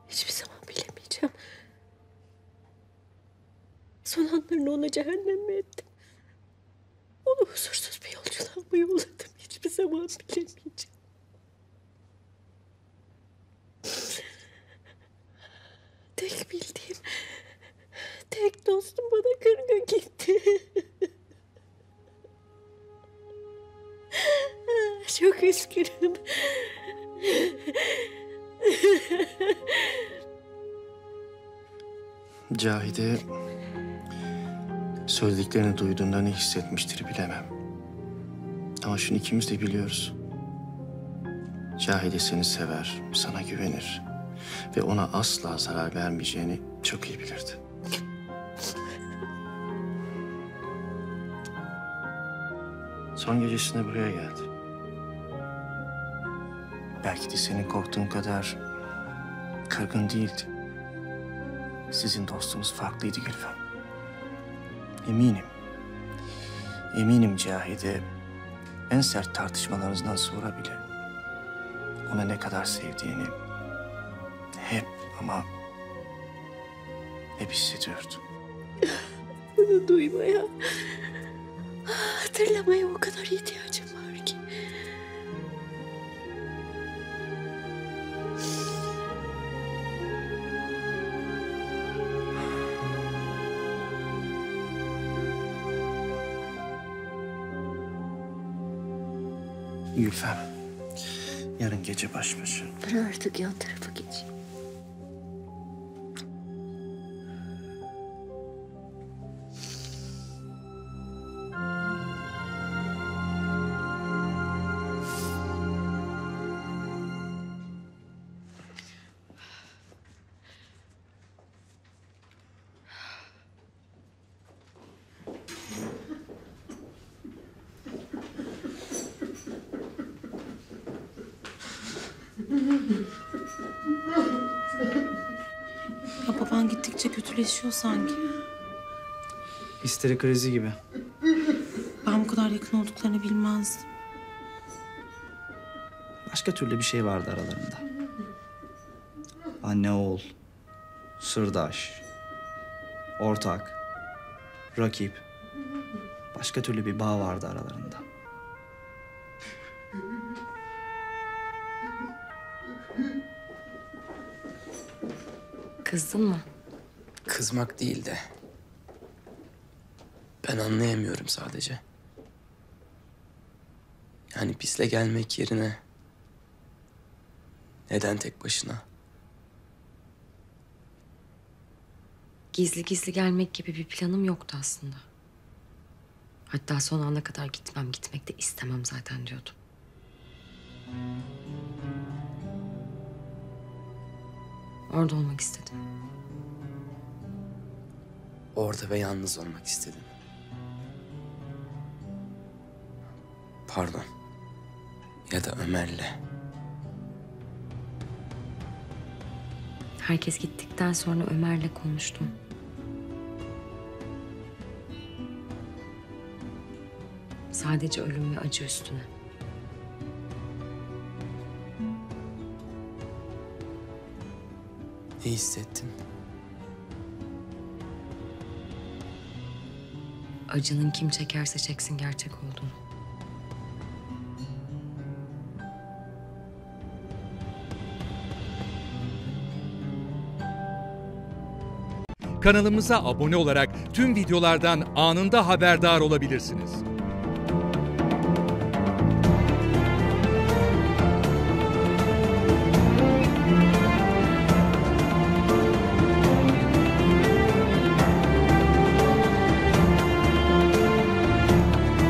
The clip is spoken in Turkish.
Hiçbir zaman bilemeyeceğim. Son anlarını ona cehennem mi ettim? Onu huzursuz bir yolculuğa mı yolladım? Hiçbir zaman bilemeyeceğim. Tek bildiğim, tek dostum bana kırgın gitti. Çok üzgünüm. Cahide söylediklerini duyduğunda ne hissetmiştir bilemem. Ama şunu ikimiz de biliyoruz. Cahide seni sever, sana güvenir ve ona asla zarar vermeyeceğini çok iyi bilirdi. Son gecesinde buraya geldi. Belki de senin korktuğun kadar kırgın değildi. Sizin dostunuz farklıydı Gülfem. Eminim. Eminim Cahide en sert tartışmalarınızdan sonra bile ona ne kadar sevdiğini hep ama hep hissediyordu. Bunu duymaya, hatırlamaya o kadar ihtiyacım var ki. Gülfem, yarın gece baş başa. Ben artık yan tarafa geçeyim. Ya baban gittikçe kötüleşiyor sanki. Histeri krizi gibi. Ben bu kadar yakın olduklarını bilmezdim. Başka türlü bir şey vardı aralarında. Anne oğul, sırdaş, ortak, rakip. Başka türlü bir bağ vardı aralarında. Kızdın mı? Kızmak değil de ben anlayamıyorum sadece. Yani bizle gelmek yerine neden tek başına? Gizli gizli gelmek gibi bir planım yoktu aslında. Hatta son ana kadar gitmek de istemem zaten diyordum. Orada olmak istedim. Orada ve yalnız olmak istedim. Pardon. Ya da Ömer'le. Herkes gittikten sonra Ömer'le konuştum. Sadece ölüm ve acı üstüne. Ne hissettin? Acının kim çekerse çeksin gerçek olduğunu. Kanalımıza abone olarak tüm videolardan anında haberdar olabilirsiniz.